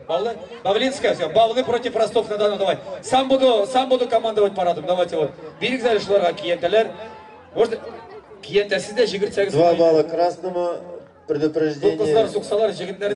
Бавлы? Бавлинская, все. Бавлы против Ростов-на-Дону, давай. Сам буду командовать парадом. Давайте вот. Берег залишларға киентелер. Может, киентесіз де жігіртсеңіз. 2 балла красному, Бұл предупреждение. қыздар сұқсалар, жігіттер